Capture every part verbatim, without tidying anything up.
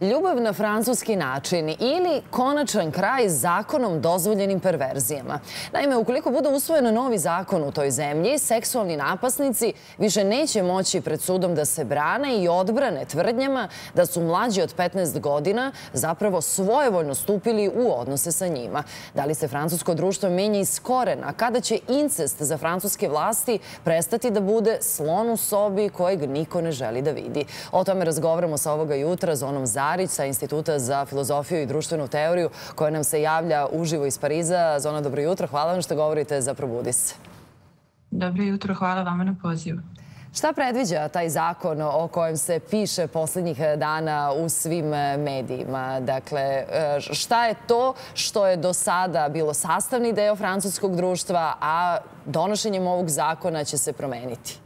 Ljubav na francuski način ili konačan kraj zakonom dozvoljenim perverzijama. Naime, ukoliko bude usvojen novi zakon u toj zemlji, seksualni napasnici više neće moći pred sudom da se brane i odbrane tvrdnjama da su mlađi od petnaest godina zapravo svojevoljno stupili u odnose sa njima. Da li se francusko društvo menja iz korena? Kada će incest za francuske vlasti prestati da bude slon u sobi kojeg niko ne želi da vidi? O tome razgovaramo sa ovoga jutra Zonom Zarić sa Instituta za filozofiju i društvenu teoriju koja nam se javlja uživo iz Pariza. Zona, dobro jutro. Hvala vam što govorite za Probudi se. Dobro jutro, hvala vama na pozivu. Šta predviđa taj zakon o kojem se piše poslednjih dana u svim medijima? Dakle, šta je to što je do sada bilo sastavni deo francuskog društva, a donošenjem ovog zakona će se promeniti?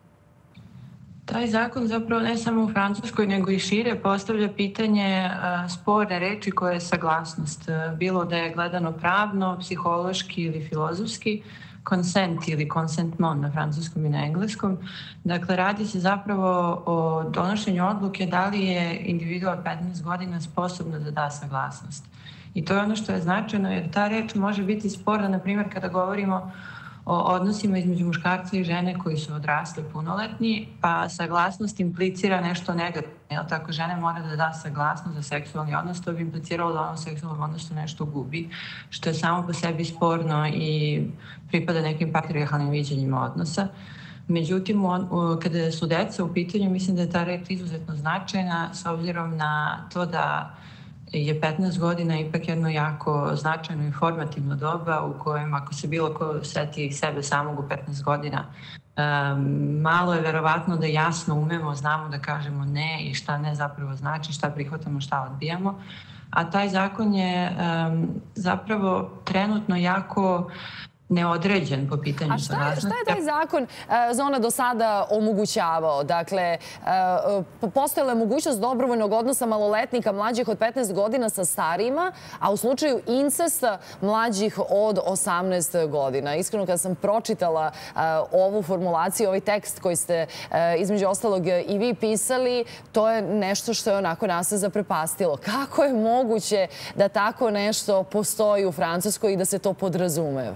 Taj zakon zapravo ne samo u Francuskoj, nego i šire postavlja pitanje sporne reči koje je saglasnost. Bilo da je gledano pravno, psihološki ili filozofski, consent ili consentement na francuskom i na engleskom. Dakle, radi se zapravo o donošenju odluke da li je individua od petnaest godina sposobna da da saglasnost. I to je ono što je značajno, jer ta reč može biti sporna, na primjer, kada govorimo o odnosima između muškarca i žene koji su odrasli punoletni, pa saglasnost implicira nešto negativno. Jel tako, žene mora da da saglasnost za seksualni odnos, to bi impliciralo da ono seksualnom odnosu nešto gubi, što je samo po sebi sporno i pripada nekim patrijarhalnim viđenjima odnosa. Međutim, kada su deca u pitanju, mislim da je ta reč izuzetno značajna s obzirom na to da je petnaest godina ipak jedno jako značajno i formativno doba u kojem, ako se bilo ko seti sebe samog u petnaest godina, malo je verovatno da jasno umemo, znamo da kažemo ne i šta ne zapravo znači, šta prihvatamo, šta odbijamo. A taj zakon je zapravo trenutno jako neodređen po pitanju saglasnosti. A šta je taj zakon Zona do sada omogućavao? Dakle, postojala je mogućnost dobrovoljnog odnosa maloletnika mlađih od petnaest godina sa starijima, a u slučaju incesta mlađih od osamnaest godina. Iskreno, kada sam pročitala ovu formulaciju, ovaj tekst koji ste između ostalog i vi pisali, to je nešto što je onako nas zaprepastilo. Kako je moguće da tako nešto postoji u Francuskoj i da se to podrazumeva?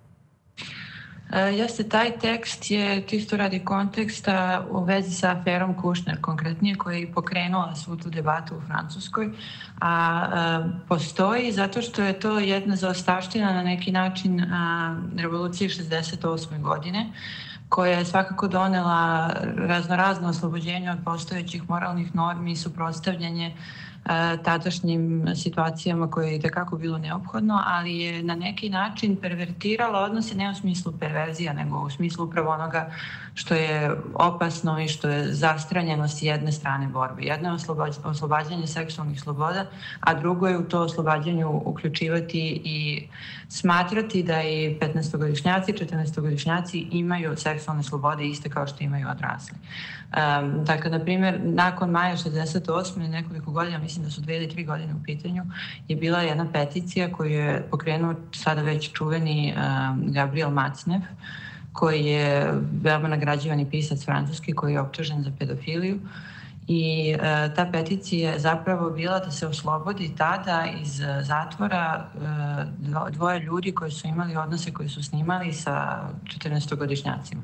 Jeste, taj tekst je čisto radi konteksta u vezi sa aferom Kušner konkretnije, koja je pokrenula svu tu debatu u Francuskoj, a postoji zato što je to jedna zaostavština na neki način revolucije šezdeset osme godine, koja je svakako donela raznorazno oslobođenje od postojećih moralnih normi i suprotstavljanje tadašnjim situacijama koje je i tekako bilo neophodno, ali je na neki način pervertirala odnose ne u smislu perverzija, nego u smislu upravo onoga što je opasno i što je zastranjeno s jedne strane borbe. Jedno je oslobađanje seksualnih sloboda, a drugo je u to oslobađanju uključivati i smatrati da i petnaestogodišnjaci, četrnaestogodišnjaci imaju seksualne slobode iste kao što imaju odrasli. Um, dakle, na primjer, nakon maja šezdeset osme nekoliko godina, mislim da su dve ili tri godine u pitanju, je bila jedna peticija koju je pokrenuo sada već čuveni um, Gabriel Matzneff, koji je veoma nagrađivani pisac francuski koji je optužen za pedofiliju. I e, ta peticija je zapravo bila da se oslobodi tada iz zatvora e, dvoje ljudi koji su imali odnose koji su snimali sa četrnaestogodišnjacima.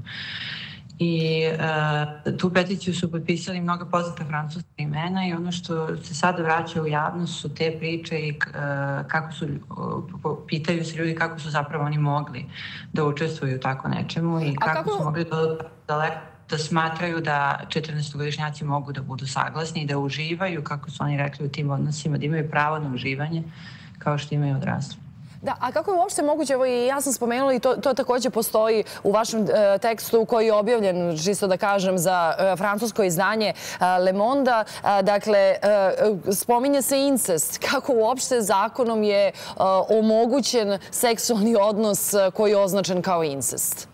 I e, tu peticiju su potpisali mnoga poznata francuska imena i ono što se sada vraća u javnost su te priče i e, kako su, pitaju se ljudi kako su zapravo oni mogli da učestvuju u tako nečemu i kako, kako su mogli da daleko da smatraju da četrnaestogodišnjaci mogu da budu saglasni i da uživaju, kako su oni rekli, u tim odnosima, da imaju pravo na uživanje kao što imaju odrasli. Da, a kako je uopšte moguće, evo i ja sam spomenula i to, to također postoji u vašem e, tekstu koji je objavljen, čisto da kažem, za e, francusko izdanje e, Le Monde. E, dakle, e, spominje se incest. Kako uopšte zakonom je e, omogućen seksualni odnos koji je označen kao incest?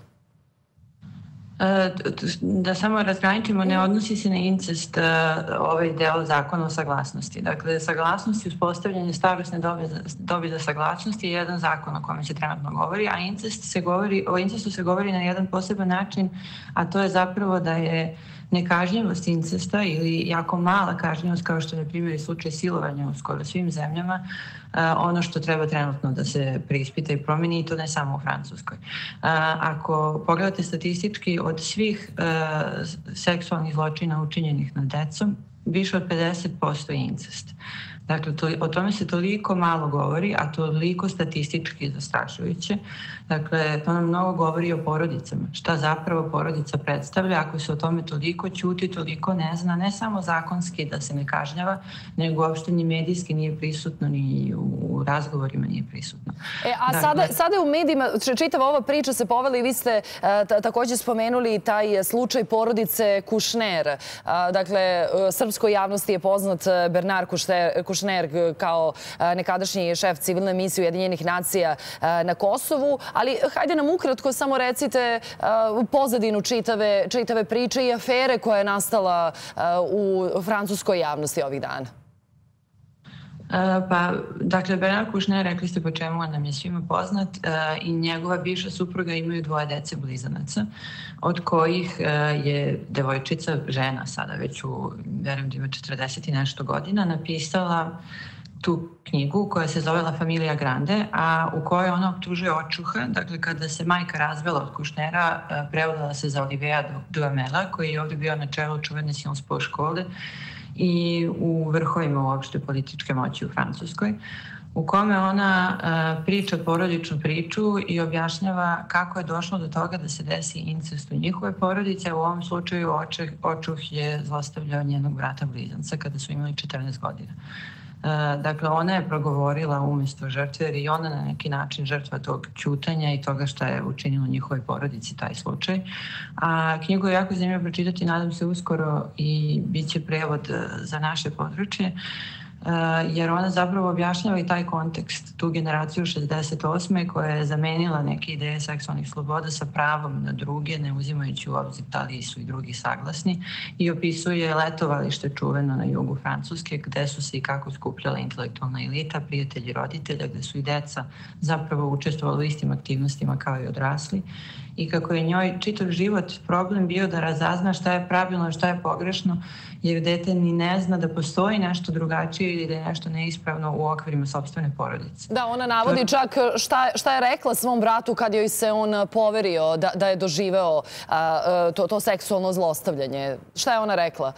Da samo razgraničimo, ne odnosi se na incest ovaj deo zakona o saglasnosti. Dakle, saglasnost i uspostavljanje starosne dobi za saglasnost je jedan zakon o kome se trenutno govori, a incest se govori, o incestu se govori na jedan poseban način, a to je zapravo da je nekažnjivost incesta ili jako mala kažnjivost, kao što je na primjer i slučaj silovanja u skoro svim zemljama, ono što treba trenutno da se preispita i promeni, i to ne samo u Francuskoj. Ako pogledate statistički, od svih seksualnih zločina učinjenih nad decom, više od pedeset posto je incest. Dakle, to, o tome se toliko malo govori, a toliko statistički zastrašujuće. Dakle, to nam mnogo govori o porodicama. Šta zapravo porodica predstavlja ako se o tome toliko ćuti, toliko ne zna, ne samo zakonski da se ne kažnjava, nego uopšte ni medijski nije prisutno, ni u razgovorima nije prisutno. E, a dakle, sada, sada u medijima, čitava ova priča se povela i vi ste uh, također spomenuli taj slučaj porodice Kušner. Uh, dakle, srpskoj javnosti je poznat Bernard Kušner, Kušner kao nekadašnji šef civilne misije Ujedinjenih nacija na Kosovu, ali hajde nam ukratko samo recite pozadinu čitave, čitave priče i afere koja je nastala u francuskoj javnosti ovih dana. Pa, dakle, Bernard Kušner, rekli ste po čemu nam je svima poznat, i njegova bivša supruga imaju dvoje dece blizanaca, od kojih je devojčica, žena sada već u, verujem da ima četrdeset i nešto godina, napisala tu knjigu koja se zove La Familia Grande, a u kojoj ona optužuje očuha. Dakle, kada se majka razvela od Kušnera, prevodila se za Olivera Duhamela, koji je ovdje bio na čelu čuvene Sciences Po škole i u vrhovima uopšte političke moći u Francuskoj, u kome ona uh, priča porodičnu priču i objašnjava kako je došlo do toga da se desi incest u njihove porodice. U ovom slučaju očuh, očuh je zlostavljao njenog brata blizanca kada su imali četrnaest godina. Uh, dakle, ona je progovorila umjesto žrtve, jer i ona na neki način žrtva tog ćutanja i toga što je učinilo njihovoj porodici taj slučaj. A knjigu je jako zanimljivo pročitati, nadam se uskoro, i bit će prevod za naše područje, jer ona zapravo objašnjava i taj kontekst, tu generaciju šezdeset osme koja je zamenila neke ideje seksualnih sloboda sa pravom na druge, ne uzimajući u obzir da li su i drugi saglasni, i opisuje letovalište čuveno na jugu Francuske, gde su se i kako skupljala intelektualna elita, prijatelji roditelja, gde su i deca zapravo učestvovali u istim aktivnostima kao i odrasli, i kako je njoj čitav život problem bio da razazna šta je pravilno, šta je pogrešno, jer dete ni ne zna da postoji nešto drugačije ili da je nešto neispravno u okvirima sopstvene porodice. Da, ona navodi čak šta, šta je rekla svom bratu kad joj se on poverio da, da je doživeo a, to, to seksualno zlostavljanje. Šta je ona rekla?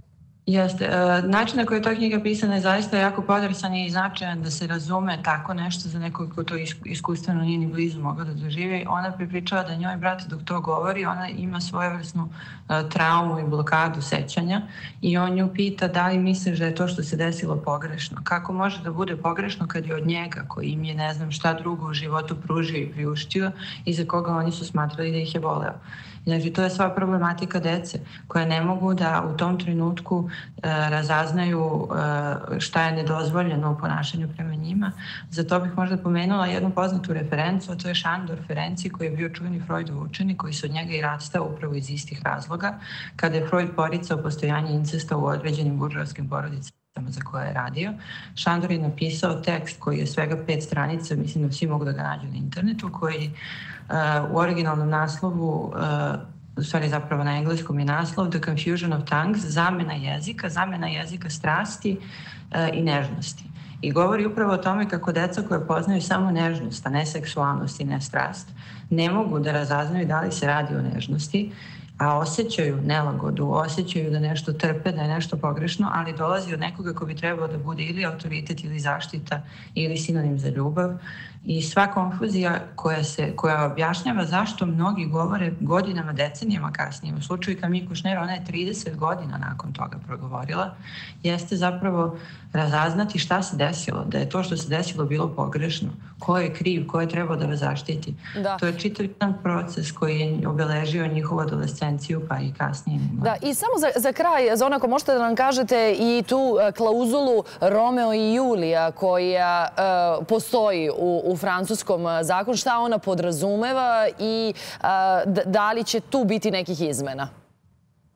Jeste. Način na koji je ta knjiga pisana je zaista jako podresan i značajan da se razume tako nešto za nekog ko to iskustveno nije ni blizu mogao da doživi. Ona pripričava da njoj brat dok to govori, ona ima svojevrsnu traumu i blokadu sećanja i on nju pita da li misliš da je to što se desilo pogrešno. Kako može da bude pogrešno kad je od njega koji im je ne znam šta drugo u životu pružio i priuštio i za koga oni su smatrali da ih je voleo. Znači, to je sva problematika dece koja ne mogu da u tom trenutku e, razaznaju e, šta je nedozvoljeno u ponašanju prema njima. Za to bih možda pomenula jednu poznatu referencu, a to je Šandor Ferenci, koji je bio čuveni Freudov učenik, koji se od njega i rastao upravo iz istih razloga, kada je Freud poricao postojanje incesta u određenim buržoaskim porodicama za koje je radio. Šandor je napisao tekst koji je svega pet stranica, mislim da svi mogu da ga nađu na internetu, koji uh, u originalnom naslovu, uh, u stvari zapravo na engleskom je naslov The Confusion of Tongues, zamena jezika, zamena jezika strasti uh, i nežnosti. I govori upravo o tome kako deca koje poznaju samo nežnost, a ne seksualnost i ne strast, ne mogu da razaznaju da li se radi o nežnosti, a osjećaju nelagodu, osjećaju da nešto trpe, da je nešto pogrešno, ali dolazi od nekoga ko bi trebao da bude ili autoritet ili zaštita ili sinonim za ljubav. I sva konfuzija koja, se, koja objašnjava zašto mnogi govore godinama, decenijama kasnije, u slučaju Camille Kušnera, ona je trideset godina nakon toga progovorila, jeste zapravo razaznati šta se desilo, da je to što se desilo bilo pogrešno, ko je kriv, ko je trebao da vas zaštiti. Da. To je čitav jedan proces koji je obeležio njihovu adolescenciju pa i kasnije. Da, i samo za, za kraj, Zona, ako možete da nam kažete i tu klauzulu Romeo i Julija koja uh, postoji u, u francuskom zakonu, šta ona podrazumeva i uh, da li će tu biti nekih izmena?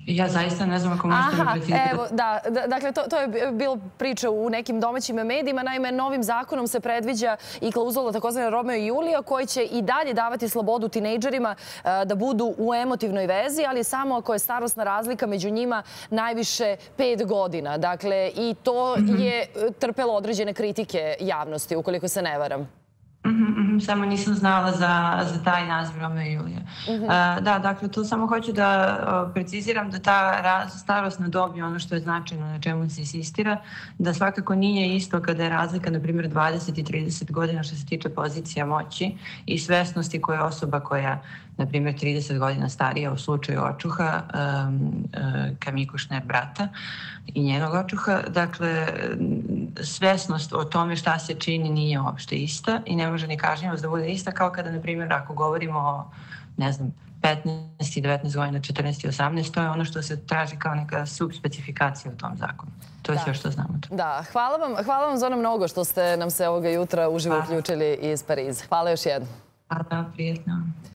Ja zaista ne znam ako možete mi precizirati. Evo, da, dakle, to, to je bilo priča u nekim domaćim medijima. Naime, novim zakonom se predviđa i klauzula takozvana Romeo i Julija, koji će i dalje davati slobodu tinejdžerima da budu u emotivnoj vezi, ali samo ako je starosna razlika među njima najviše pet godina. Dakle, i to je trpelo određene kritike javnosti, ukoliko se ne varam. Samo nisam znala za taj naziv Romeo i Julija. Da, dakle, tu samo hoću da preciziram da ta starosna dob je ono što je značajno, na čemu se insistira, da svakako nije isto kada je razlika, na primjer, dvadeset i trideset godina što se tiče pozicija moći i svesnosti koje osoba koja, na primjer, trideset godina starija u slučaju očuha, Camille Kouchner brata i njenog očuha. Dakle, svesnost o tome šta se čini nije uopšte ista i ne može ni kažnjivost da bude ista kao kada, na primjer, ako govorimo o, ne znam, petnaest i devetnaest godina, četrnaest i osamnaest, to je ono što se traži kao neka subspecifikacija u tom zakonu. To je sve što znamo. Da, hvala vam, hvala vam Zona mnogo što ste nam se ovoga jutra uživo uključili iz Pariza. Hvala još jednom. Hvala, prijetno.